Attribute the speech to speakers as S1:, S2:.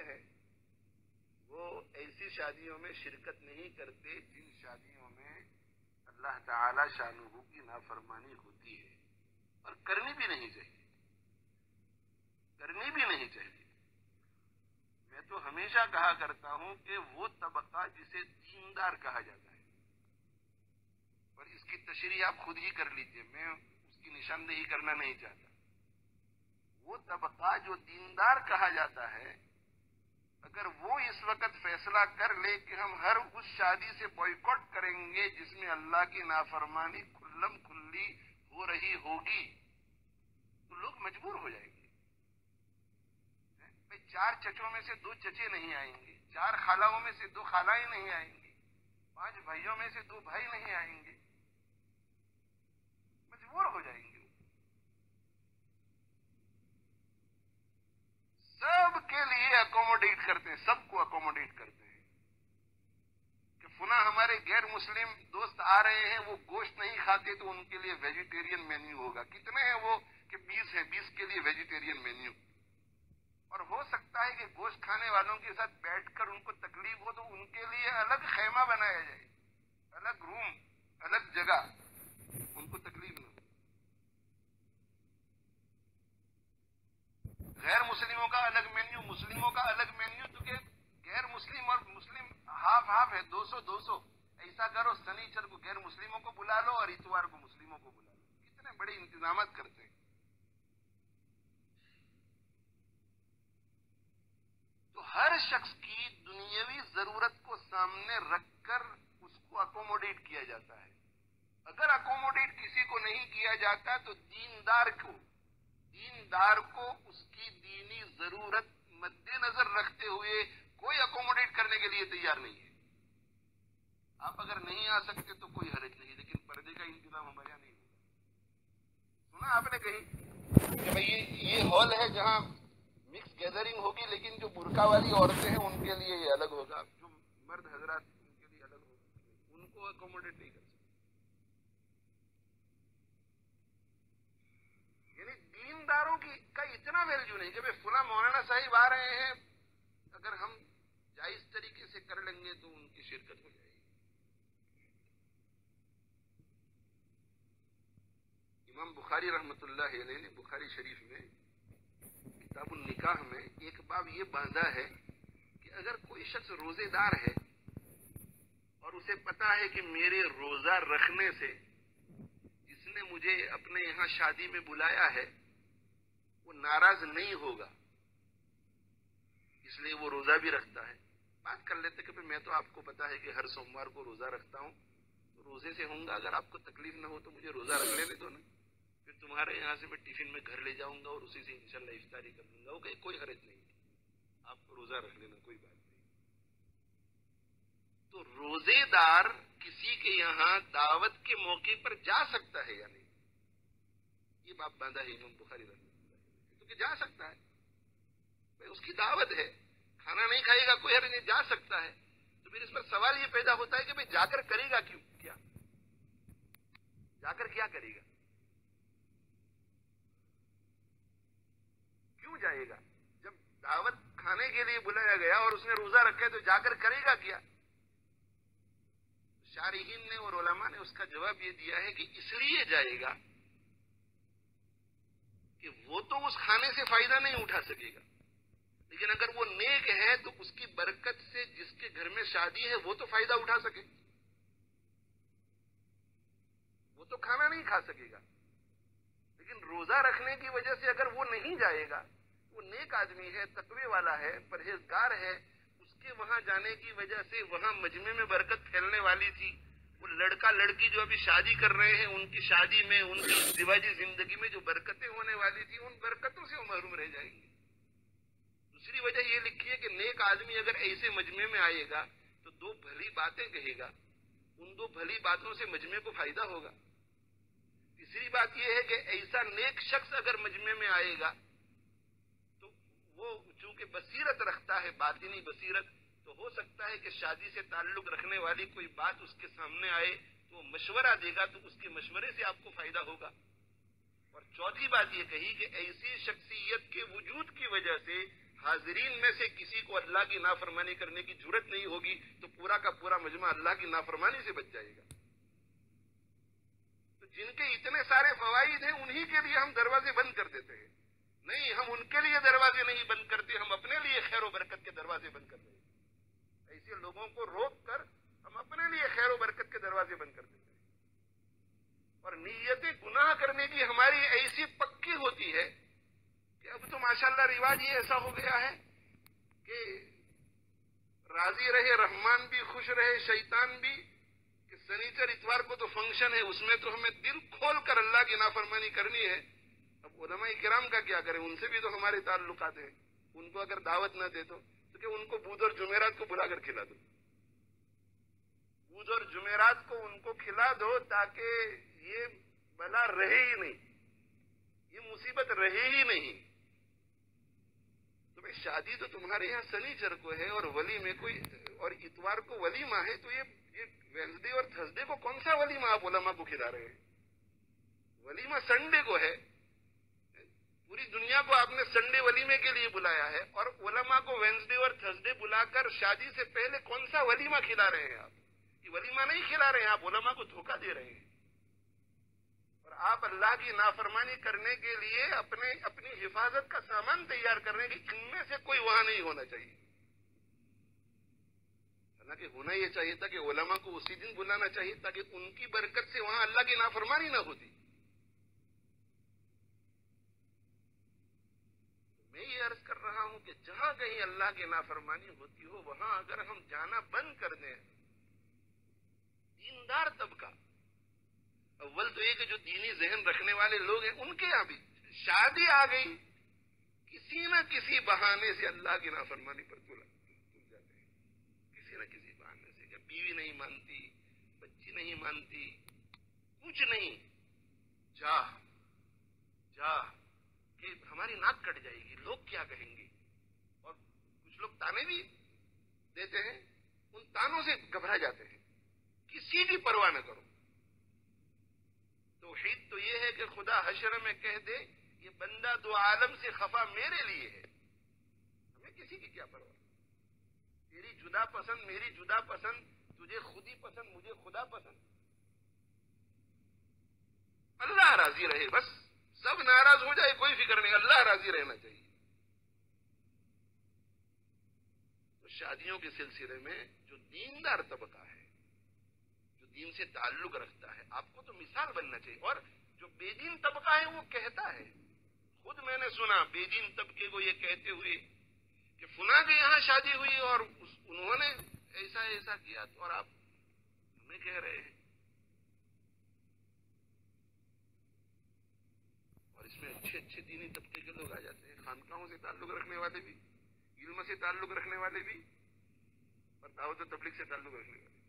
S1: کرتے ہیں وہ ایسی شادیوں میں شرکت نہیں کرتے جن شادیوں میں اللہ تعالی شانہ کی نافرمانی ہوتی ہے، اور کرنی بھی نہیں چاہیے، کرنی بھی نہیں چاہیے۔ میں تو ہمیشہ کہا کرتا ہوں کہ وہ طبقہ جسے دیندار کہا جاتا ہے، اور اس کی تشریح آپ خود ہی کر لیجئے، میں اس کی نشاندہی کرنا نہیں چاہتا۔ وہ طبقہ جو دیندار کہا جاتا ہے، اگر وہ اس وقت فیصلہ کر لے کہ ہم ہر اس شادی سے بائیکاٹ کریں گے جس میں اللہ کی نافرمانی کھلم کھلی ہو رہی ہوگی، تو لوگ مجبور ہو جائیں گے۔ بھئی 4 چچوں میں سے 2 چچے نہیں آئیں گے، 4 خالوں میں سے 2 خالائیں نہیں آئیں گی، 5 بھائیوں میں سے 2 بھائی نہیں آئیں گے، مجبور ہو جائیں گے۔ سب کے لیے اکوموڈیٹ کرتے ہیں، سب کو اکوموڈیٹ کرتے ہیں کہ فلاں ہمارے غیر مسلم دوست آ رہے ہیں، وہ گوشت نہیں کھاتے تو ان کے لیے ویجیٹیرین مینیو ہوگا۔ کتنے ہیں وہ کہ 20 ہیں، 20 کے لیے ویجیٹیرین مینیو۔ اور ہو سکتا ہے کہ گوشت کھانے والوں کے ساتھ بیٹھ کر ان کو تکلیف ہو تو ان کے لیے الگ خیمہ بنایا جائے، الگ روم، الگ جگہ، ان کو تکلیف نہ ہو۔ غیر مسلموں کا الگ مینیو، مسلموں کا الگ مینیو، تو کہ غیر مسلم اور مسلم ہاف ہاف ہے، 200 ایسا کرو، سنیچر کو غیر مسلموں کو بلا لو اور اتوار کو مسلموں کو بلا لو۔ کتنے بڑے انتظامات کرتے ہیں۔ تو ہر شخص کی دنیاوی ضرورت کو سامنے رکھ کر اس کو اکوموڈیٹ کیا جاتا ہے۔ اگر اکوموڈیٹ کسی کو نہیں کیا جاتا تو دیندار کو اس کی دینی ضرورت مد نظر رکھتے ہوئے کوئی اکوموڈیٹ کرنے کے لیے تیار نہیں ہے۔ آپ اگر نہیں آ سکتے تو کوئی حرج نہیں، لیکن پردے کا انتظام ہمارے یہاں نہیں ہوگا۔ سنا آپ نے کہیں کہ بھئی یہ ہال ہے جہاں مکس گیدرنگ ہوگی، لیکن جو برقع والی عورتیں ہیں ان کے لیے یہ الگ ہوگا، جو مرد حضرات ان کے لیے الگ ہوگا، ان کو اکوموڈیٹ نہیں کر سکتے۔ یعنی دینداروں کا اتنا ویلیو نہیں کہ بھئی فلاں مولانا صاحب آ رہے ہیں، اگر ہم جائز طریقے سے کر لیں گے تو ان کی شرکت ہو جائے گی۔ امام بخاری رحمۃ اللہ علیہ نے بخاری شریف میں کتاب النکاح میں ایک باب یہ باندھا ہے کہ اگر کوئی شخص روزے دار ہے اور اسے پتا ہے کہ میرے روزہ رکھنے سے جس نے مجھے اپنے یہاں شادی میں بلایا ہے وہ ناراض نہیں ہوگا، اس لیے وہ روزہ بھی رکھتا ہے۔ بات کر لیتے کہ میں تو آپ کو پتا ہے کہ ہر سوموار کو روزہ رکھتا ہوں، تو روزے سے ہوں گا، اگر آپ کو تکلیف نہ ہو تو مجھے روزہ رکھ لینے دو نا، پھر تمہارے یہاں سے میں ٹفن میں گھر لے جاؤں گا اور اسی سے انشاءاللہ افطاری کر لوں گا۔ کوئی حرج نہیں، آپ کو روزہ رکھ لینا، کوئی بات نہیں۔ تو روزے دار کسی کے یہاں دعوت کے موقع پر جا سکتا ہے یا نہیں، یہ باب باندھا ہے امام بخاری رحمۃ اللہ، تو کہ جا سکتا ہے، بھائی اس کی دعوت ہے، کھانا نہیں کھائے گا کوئی حرج نہیں، جا سکتا ہے۔ تو پھر اس پر سوال یہ پیدا ہوتا ہے کہ بھائی جا کر کرے گا کیا جا کر کیا کرے گا، کیوں جائے گا؟ جب دعوت کھانے کے لیے بلایا گیا اور اس نے روزہ رکھا ہے تو جا کر کرے گا کیا؟ شارحین نے اور علماء نے اس کا جواب یہ دیا ہے کہ اس لیے جائے گا کہ وہ تو اس کھانے سے فائدہ نہیں اٹھا سکے گا، لیکن اگر وہ نیک ہے تو اس کی برکت سے جس کے گھر میں شادی ہے وہ تو فائدہ اٹھا سکے، وہ تو کھانا نہیں کھا سکے گا، لیکن روزہ رکھنے کی وجہ سے اگر وہ نہیں جائے گا، وہ نیک آدمی ہے، تقوی والا ہے، پرہیزگار ہے، اس کے وہاں جانے کی وجہ سے وہاں مجمع میں برکت پھیلنے والی تھی، وہ لڑکا لڑکی جو ابھی شادی کر رہے ہیں ان کی شادی میں، ان کی ازدواجی زندگی میں جو برکتیں ہونے والی تھی ان برکتوں سے وہ محروم رہ جائیں گے۔ دوسری وجہ یہ لکھی ہے کہ نیک آدمی اگر ایسے مجمع میں آئے گا تو 2 بھلی باتیں کہے گا، ان 2 بھلی باتوں سے مجمع کو فائدہ ہوگا۔ تیسری بات یہ ہے کہ ایسا نیک شخص اگر مجمع میں آئے گا تو وہ چونکہ بصیرت رکھتا ہے، باطنی بصیرت، تو ہو سکتا ہے کہ شادی سے تعلق رکھنے والی کوئی بات اس کے سامنے آئے تو وہ مشورہ دے گا، تو اس کے مشورے سے آپ کو فائدہ ہوگا۔ اور چوتھی بات یہ کہی کہ ایسی شخصیت کے وجود کی وجہ سے حاضرین میں سے کسی کو اللہ کی نافرمانی کرنے کی جرت نہیں ہوگی تو پورا کا پورا مجمع اللہ کی نافرمانی سے بچ جائے گا. تو جن کے اتنے سارے فوائد ہیں انہی کے لیے ہم دروازے بند کر دیتے ہیں. نہیں، ہم ان کے لیے دروازے نہیں بند کرتے، ہم اپنے لیے خیر و برکت کے دروازے بند کر دیتے ہیں. ایسے لوگوں کو روک کر ہم اپنے لیے خیر و برکت کے دروازے بند کر دیتے ہیں. اور نیت گناہ کرنے کی ہماری ایسی پکی ہوتی ہے کہ اب تو ماشاءاللہ رواج یہ ایسا ہو گیا ہے کہ راضی رہے رحمان بھی، خوش رہے شیطان بھی، کہ سنیچر اتوار کو تو فنکشن ہے، اس میں تو ہمیں دل کھول کر اللہ کی نافرمانی کرنی ہے. اب علماء کرام کا کیا کریں، ان سے بھی تو ہمارے تعلقات ہیں. ان کو اگر دعوت نہ دے تو کہ ان کو بدھ اور جمعرات کو بلا کر کھلا دو. بدھ اور جمعرات کو ان کو کھلا دو تاکہ یہ بلا رہے ہی نہیں، یہ مصیبت رہے ہی نہیں. تو بھائی شادی تو تمہارے یہاں سنیچر کو ہے اور ولیمے کوئی اور اتوار کو ولیمہ ہے، تو یہ ویڈنسڈے اور تھرسڈے کو کون سا ولیمہ آپ علماء کو کھلا رہے ہیں؟ ولیمہ سنڈے کو ہے. پوری دنیا کو آپ نے سنڈے ولیمے کے لیے بلایا ہے اور علماء کو وینسڈے اور تھرسڈے بلا کر شادی سے پہلے کون سا ولیمہ کھلا رہے ہیں آپ؟ یہ ولیمہ نہیں کھلا رہے ہیں، آپ علماء کو دھوکہ دے رہے ہیں. اور آپ اللہ کی نافرمانی کرنے کے لیے اپنی حفاظت کا سامان تیار کر رہے ہیں کہ ان میں سے کوئی وہاں نہیں ہونا چاہیے. حالانکہ ہونا یہ چاہیے تھا کہ علماء کو اسی دن بلانا چاہیے تاکہ ان کی برکت سے وہاں اللہ کی نافرمانی نہ ہوتی. میں یہ عرض کر رہا ہوں کہ جہاں کہیں اللہ کی نافرمانی ہوتی ہو وہاں اگر ہم جانا بند کر دیں، دیندار طبقہ، اول تو یہ کہ جو دینی ذہن رکھنے والے لوگ ہیں ان کے یہاں بھی شادی آ گئی، کسی نہ کسی بہانے سے اللہ کی نافرمانی پر تل جاتے ہیں. کسی نہ کسی بہانے سے، کہ بیوی نہیں مانتی، بچی نہیں مانتی، کچھ نہیں، جا کہ ہماری ناک کٹ جائے گی، لوگ کیا کہیں گے. اور کچھ لوگ تانے بھی دیتے ہیں، ان تانوں سے گھبرا جاتے ہیں. کسی کی پرواہ نہ کرو. توحید تو یہ ہے کہ خدا حشر میں کہہ دے یہ بندہ دو عالم سے خفا میرے لیے ہے، ہمیں کسی کی کیا پرواہ. تیری جدا پسند، میری جدا پسند، تجھے خودی پسند، مجھے خدا پسند، اللہ راضی رہے بس. سب ناراض ہو جائے کوئی فکر نہیں، اللہ راضی رہنا چاہیے. تو شادیوں کے سلسلے میں جو دیندار طبقہ ہے، جو دین سے تعلق رکھتا ہے، آپ کو تو مثال بننا چاہیے. اور جو بے دین طبقہ ہے وہ کہتا ہے، خود میں نے سنا بے دین طبقے کو یہ کہتے ہوئے کہ فلاں کے یہاں شادی ہوئی اور انہوں نے ایسا کیا، تو اور آپ ہمیں کہہ رہے ہیں. اور اس میں اچھے دینی طبقے کے لوگ آ جاتے ہیں، خانقاہوں سے تعلق رکھنے والے بھی، علم سے تعلق رکھنے والے بھی، اور دعوت و تبلیغ سے تعلق رکھنے والے.